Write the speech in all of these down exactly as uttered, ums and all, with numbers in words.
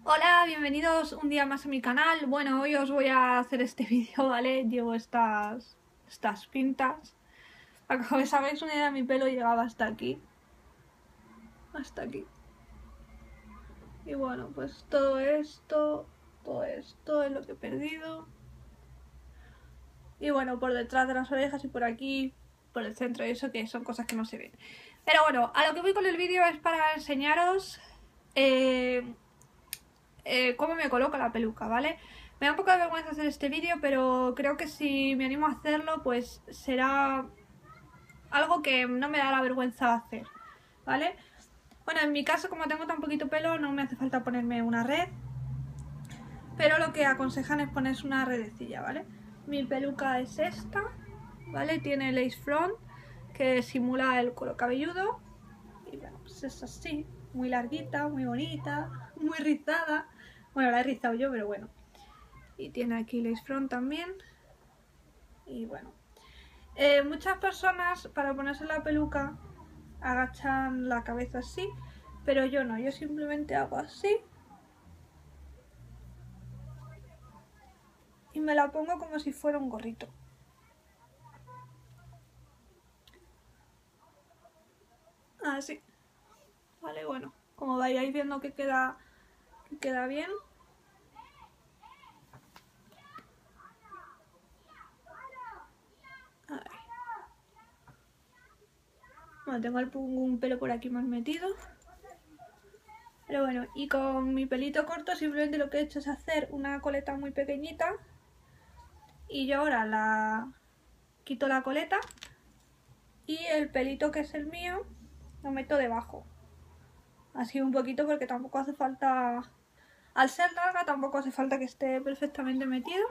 Hola, bienvenidos un día más a mi canal. Bueno, hoy os voy a hacer este vídeo, ¿vale? Llevo estas, estas pintas. Para que os hagáis una idea, mi pelo llegaba hasta aquí. Hasta aquí. Y bueno, pues todo esto, todo esto es lo que he perdido. Y bueno, por detrás de las orejas y por aquí, por el centro y eso, que son cosas que no se ven. Pero bueno, a lo que voy con el vídeo es para enseñaros eh, eh, cómo me coloco la peluca, ¿vale? Me da un poco de vergüenza hacer este vídeo, pero creo que si me animo a hacerlo, pues será algo que no me da la vergüenza hacer, ¿vale? Bueno, en mi caso, como tengo tan poquito pelo, no me hace falta ponerme una red, pero lo que aconsejan es ponerse una redecilla, ¿vale? Mi peluca es esta, ¿vale? Tiene lace front, que simula el cuero cabelludo, y bueno, pues es así, muy larguita, muy bonita, muy rizada. Bueno, la he rizado yo, pero bueno. Y tiene aquí lace front también. Y bueno, eh, muchas personas para ponerse la peluca agachan la cabeza así, pero yo no, yo simplemente hago así y me la pongo como si fuera un gorrito. Así, vale, bueno, como vayáis viendo que queda, que queda bien. A ver. Bueno, tengo el, un pelo por aquí más metido. Pero bueno, y con mi pelito corto simplemente lo que he hecho es hacer una coleta muy pequeñita. Y yo ahora la quito la coleta y el pelito que es el mío lo meto debajo. Así un poquito porque tampoco hace falta... Al ser larga tampoco hace falta que esté perfectamente metido.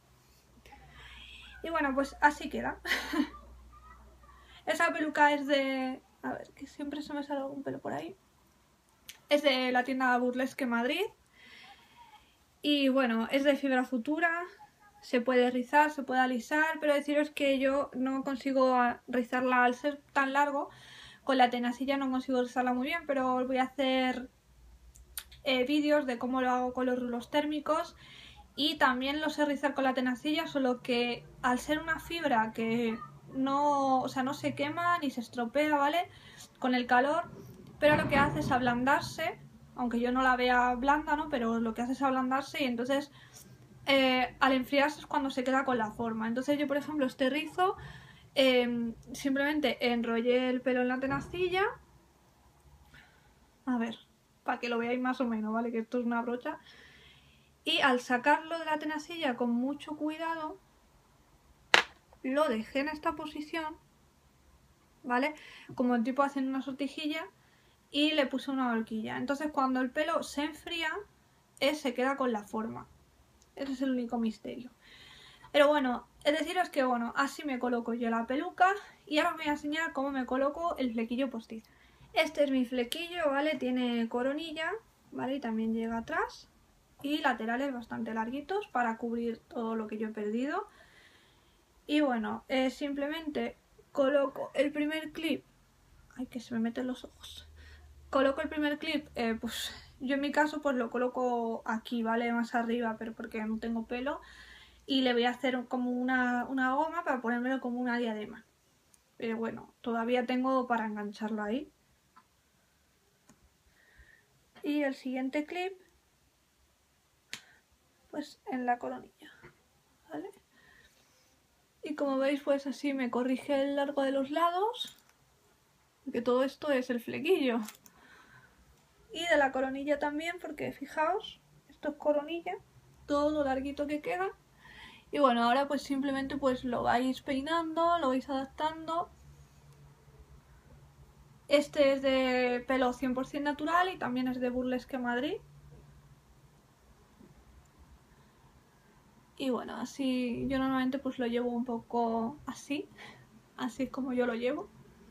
Y bueno, pues así queda. Esa peluca es de... A ver, que siempre se me sale algún pelo por ahí. Es de la tienda Burlesque Madrid. Y bueno, es de fibra futura. Se puede rizar, se puede alisar, pero deciros que yo no consigo rizarla al ser tan largo. Con la tenacilla no consigo rizarla muy bien, pero os voy a hacer eh, vídeos de cómo lo hago con los rulos térmicos. Y también lo sé rizar con la tenacilla, solo que al ser una fibra que no, o sea, no se quema ni se estropea, ¿vale? Con el calor, pero lo que hace es ablandarse, aunque yo no la vea blanda, ¿no? Pero lo que hace es ablandarse y entonces eh, al enfriarse es cuando se queda con la forma. Entonces yo, por ejemplo, este rizo, eh, simplemente enrollé el pelo en la tenacilla. A ver, para que lo veáis más o menos, ¿vale? Que esto es una brocha. Y al sacarlo de la tenacilla con mucho cuidado, lo dejé en esta posición, ¿vale? Como el tipo haciendo una sortijilla, y le puse una horquilla. Entonces cuando el pelo se enfría, él se queda con la forma. Ese es el único misterio. Pero bueno, es deciros que bueno, así me coloco yo la peluca y ahora os voy a enseñar cómo me coloco el flequillo postizo. Este es mi flequillo, ¿vale? Tiene coronilla, ¿vale? Y también llega atrás. Y laterales bastante larguitos para cubrir todo lo que yo he perdido. Y bueno, eh, simplemente coloco el primer clip. Ay, que se me meten los ojos. Coloco el primer clip, eh, pues yo en mi caso pues lo coloco aquí, ¿vale? Más arriba, pero porque no tengo pelo. Y le voy a hacer como una, una goma para ponérmelo como una diadema. Pero bueno, todavía tengo para engancharlo ahí. Y el siguiente clip, pues en la coronilla, ¿vale? Y como veis, pues así me corrige el largo de los lados, porque todo esto es el flequillo. Y de la coronilla también, porque fijaos, esto es coronilla, todo lo larguito que queda. Y bueno, ahora pues simplemente pues lo vais peinando, lo vais adaptando. Este es de pelo cien por cien natural y también es de Burlesque Madrid. Y bueno, así yo normalmente pues lo llevo un poco así, así es como yo lo llevo.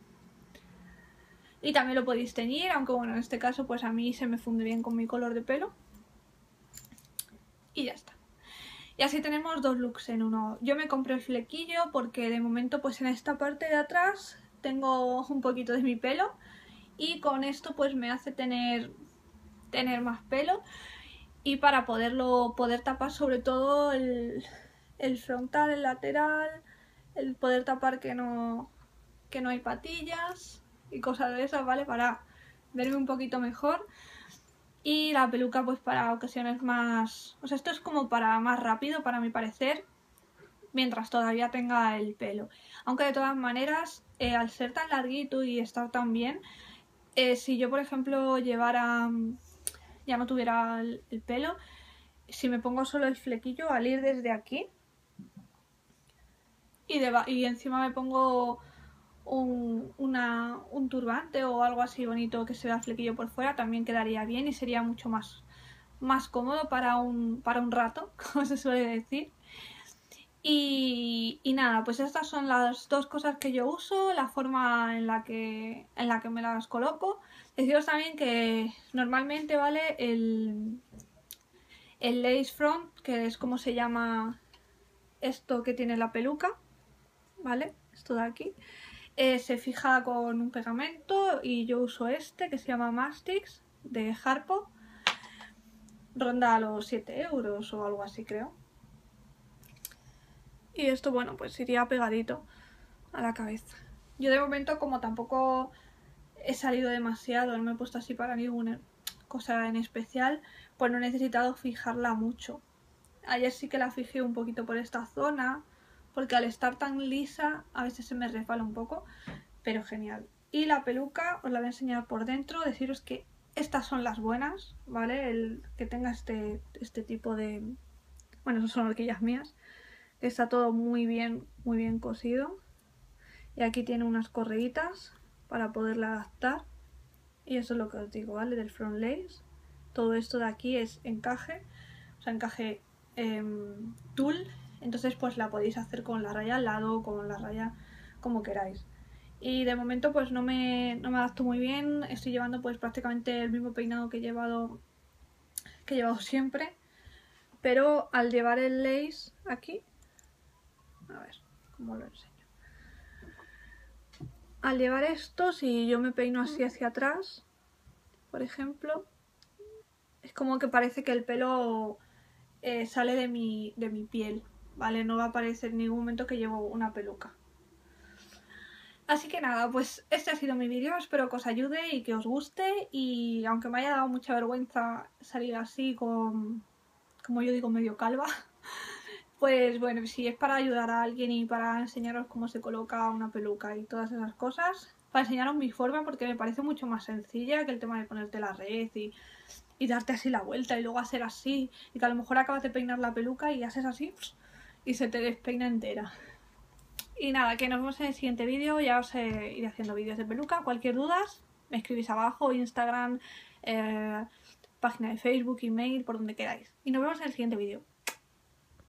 Y también lo podéis teñir, aunque bueno, en este caso pues a mí se me funde bien con mi color de pelo. Y ya está. Y así tenemos dos looks en uno. Yo me compré el flequillo porque de momento pues en esta parte de atrás tengo un poquito de mi pelo. Y con esto pues me hace tener, tener más pelo. y para poderlo poder tapar sobre todo el, el frontal, el lateral, el poder tapar que no, que no hay patillas y cosas de esas, ¿vale? Para verme un poquito mejor. Y la peluca pues para ocasiones más... O sea, esto es como para más rápido, para mi parecer, mientras todavía tenga el pelo. Aunque de todas maneras, eh, al ser tan larguito y estar tan bien, eh, si yo por ejemplo llevara... ya no tuviera el, el pelo, si me pongo solo el flequillo al ir desde aquí y, de, y encima me pongo un, una, un turbante o algo así bonito que se vea el flequillo por fuera, también quedaría bien y sería mucho más, más cómodo para un, para un rato, como se suele decir. Y, y nada, pues estas son las dos cosas que yo uso, la forma en la que, en la que me las coloco. Deciros también que normalmente, ¿vale? El, el lace front, que es como se llama esto que tiene la peluca, ¿vale? Esto de aquí. Eh, se fija con un pegamento y yo uso este que se llama Mastix de Harpo. Ronda a los siete euros o algo así, creo. Y esto, bueno, pues iría pegadito a la cabeza. Yo de momento, como tampoco he salido demasiado, no me he puesto así para ninguna cosa en especial, pues no he necesitado fijarla mucho. Ayer sí que la fijé un poquito por esta zona, porque al estar tan lisa a veces se me resbala un poco, pero genial. Y la peluca os la voy a enseñar por dentro, deciros que estas son las buenas, ¿vale? El que tenga este, este tipo de... Bueno, esas son horquillas mías. Está todo muy bien, muy bien cosido. Y aquí tiene unas correitas para poderla adaptar. Y eso es lo que os digo, ¿vale? Del front lace. Todo esto de aquí es encaje, o sea, encaje eh, tul. Entonces pues la podéis hacer con la raya al lado, con la raya como queráis. Y de momento pues no me, no me adapto muy bien. Estoy llevando pues prácticamente el mismo peinado que he llevado, que he llevado siempre. Pero al llevar el lace aquí, a ver, ¿cómo lo enseño? Al llevar esto, si yo me peino así hacia atrás, por ejemplo, es como que parece que el pelo eh, sale de mi, de mi piel, ¿vale? No va a parecer en ningún momento que llevo una peluca. Así que nada, pues este ha sido mi vídeo, espero que os ayude y que os guste. Y aunque me haya dado mucha vergüenza salir así con, como yo digo, medio calva, pues bueno, si es para ayudar a alguien y para enseñaros cómo se coloca una peluca y todas esas cosas, para enseñaros mi forma, porque me parece mucho más sencilla que el tema de ponerte la red y, y darte así la vuelta y luego hacer así, y que a lo mejor acabas de peinar la peluca y haces así y se te despeina entera. Y nada, que nos vemos en el siguiente vídeo, ya os eh, iré haciendo vídeos de peluca. Cualquier duda me escribís abajo, Instagram, eh, página de Facebook, email, por donde queráis. Y nos vemos en el siguiente vídeo.